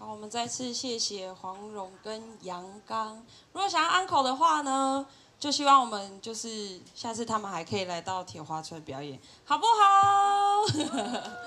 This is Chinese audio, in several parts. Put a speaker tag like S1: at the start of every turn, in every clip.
S1: 好，我们再次谢谢黄蓉跟杨刚。如果想要安口的话呢，就希望我们就是下次他们还可以来到铁花村表演，好不好？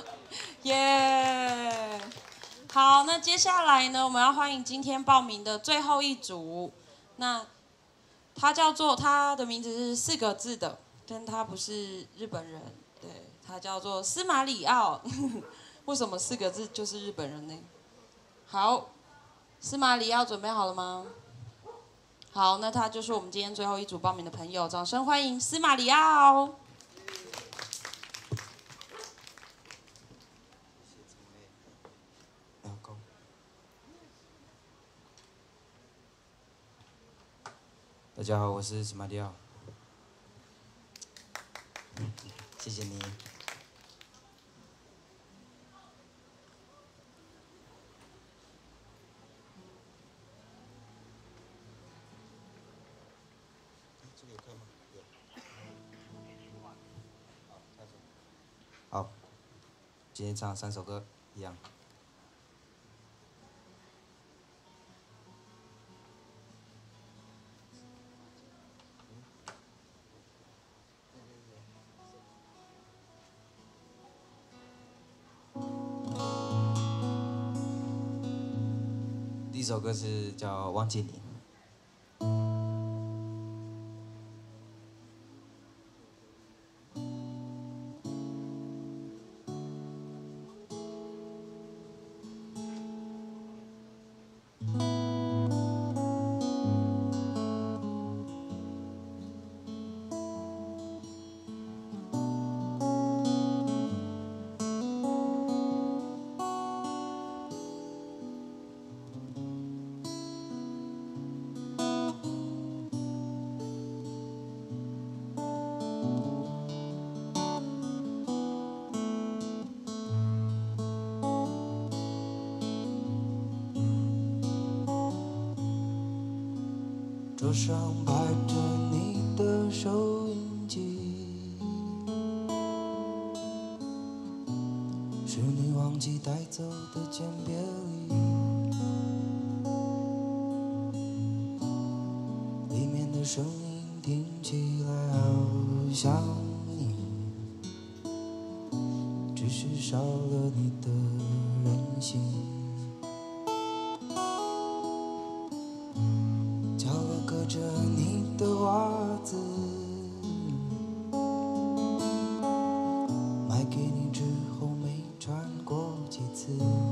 S1: 耶！好，那接下来呢，我们要欢迎今天报名的最后一组。那他的名字是4个字的，但他不是日本人，对，他叫做司马里奥。为什么4个字就是日本人呢？好，司马里奥准备好了吗？好，那他就是我们今天最后一组报名的朋友，掌声欢迎司马里奥。
S2: 大家好，我是司马里奥。谢谢你。好，今天唱3首歌，一样。第一首歌是叫《忘记你》。桌上摆着你的收音机，是你忘记带走的鉴别礼，里面的声音听起来好像你，只是少了你的任性。隔着你的袜子，买给你之后没穿过几次，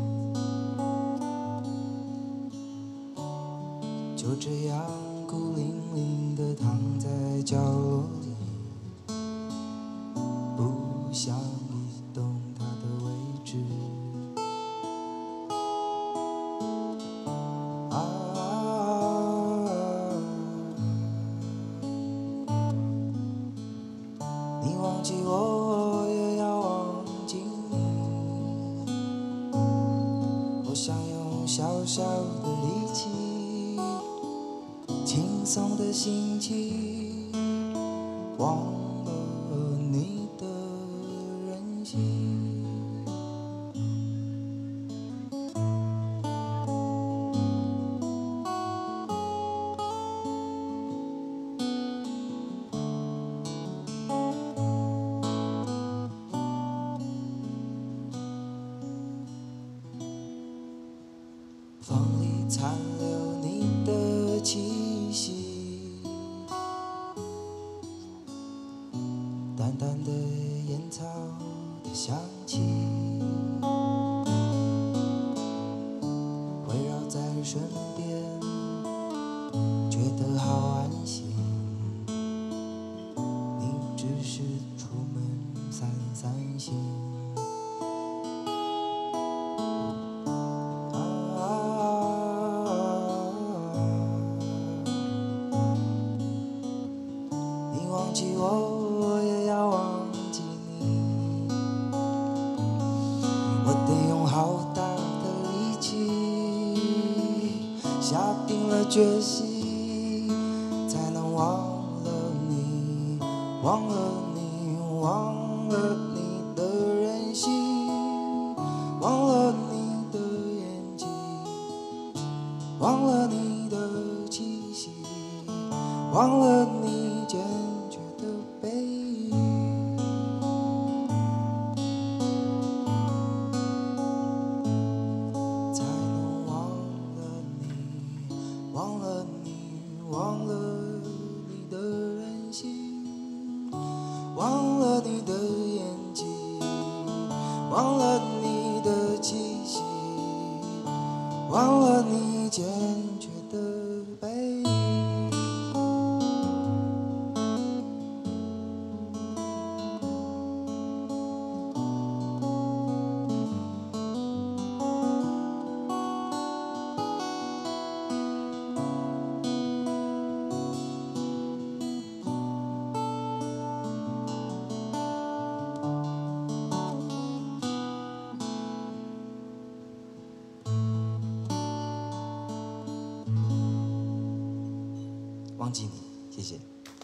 S2: 就这样孤零零地躺在角落里，不想移动它的位置。你忘记我，我也要忘记你。我想用小小的力气，轻松的心情，忘了你的任性。风里残留你的气息，淡淡的烟草的香气，围绕在身边，觉得好安心。你只是出门散散心。忘记我，我也要忘记你。我得用好大的力气，下定了决心，才能忘了你，忘了你，忘了你的任性，忘了你的眼睛。 忘了你的气息，忘了你坚决的背影，才能忘了你，忘了你，忘了你的任性，忘了你的眼睛，忘了你的气息，忘了你坚决的背影。忘记你，谢谢。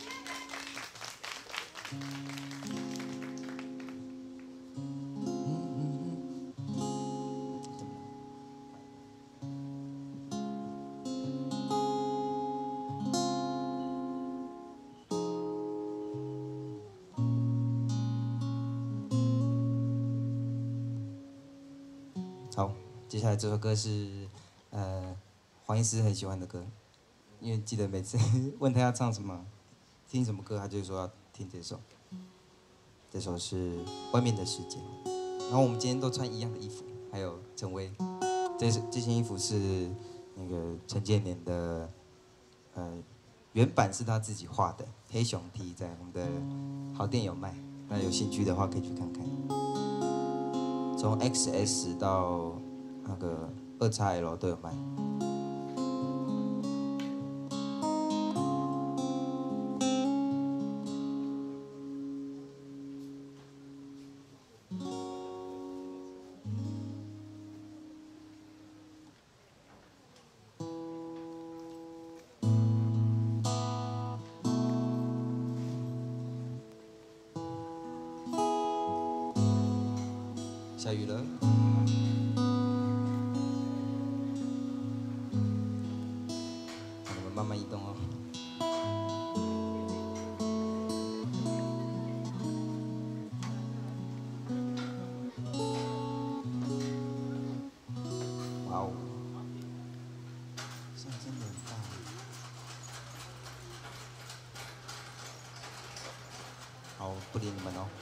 S2: 好，接下来这首歌是黄医师很喜欢的歌。因为记得每次问他要唱什么、听什么歌，他就说要听这首。这首是《外面的世界》。然后我们今天都穿一样的衣服，还有陈威。这件衣服是那个陈建年的，原版是他自己画的黑熊 T， 在我们的好店有卖。那有兴趣的话可以去看看。从 XS 到那个2XL 都有卖。下雨了，我们慢慢移动哦。哇哦，声音真的很大。好，不理你们哦。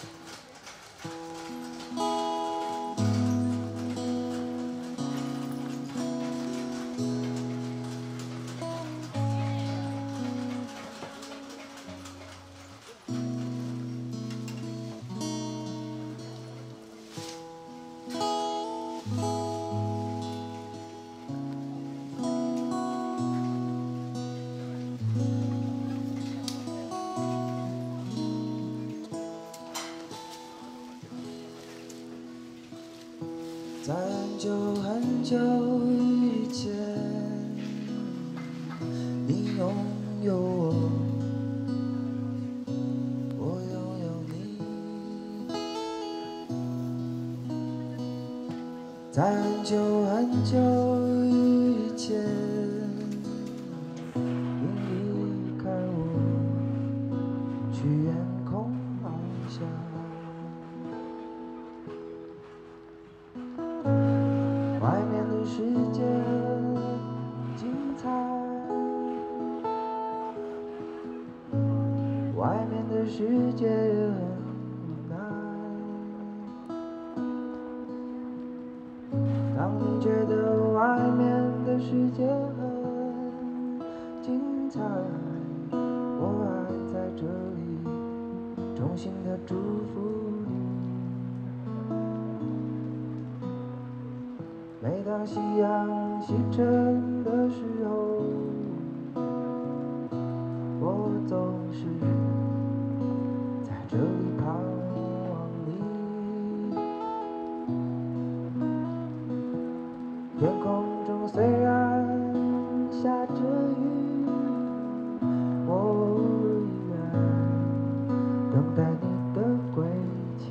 S2: 在很久很久以前，你拥有我，我拥有你。在很久很久以前，你离开我，去远空翱翔。外面的世界很精彩，外面的世界很无奈。当你觉得外面的世界很精彩，我还在这里，衷心的祝福你。每当夕阳西沉的时候，我总是在这里盼望你。天空中虽然下着雨，我依然等待你的归期。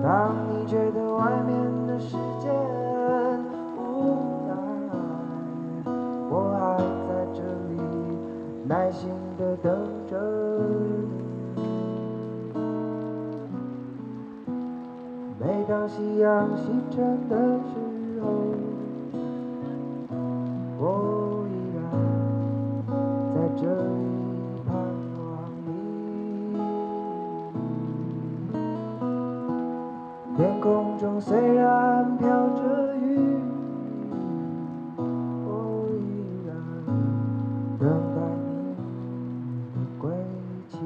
S2: 当你觉得外面的世界无奈，我还在这里耐心地等着你。每当夕阳西沉的时候，我依然在这里盼望你。天空中虽然飘着雨，我依然等待你的归期。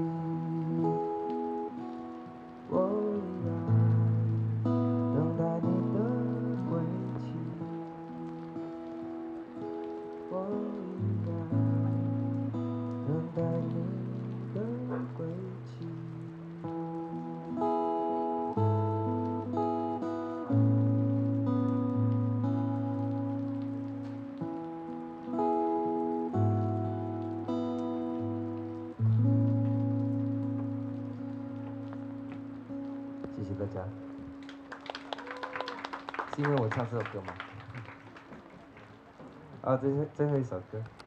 S2: 我依然等待你的归期。我依然等待你的归期。谢谢大家。是因为我唱这首歌吗？啊，最后一首歌。